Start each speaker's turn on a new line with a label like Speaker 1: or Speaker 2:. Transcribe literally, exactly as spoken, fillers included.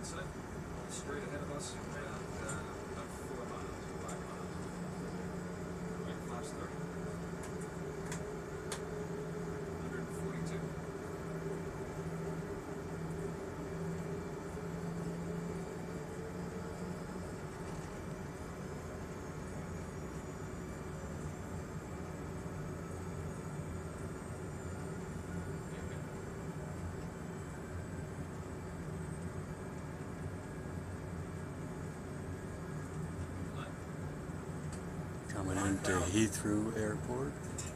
Speaker 1: incident straight ahead of us, and uh, about four miles, five miles. Right, flash thirty. one forty-two.
Speaker 2: Coming into Heathrow Airport.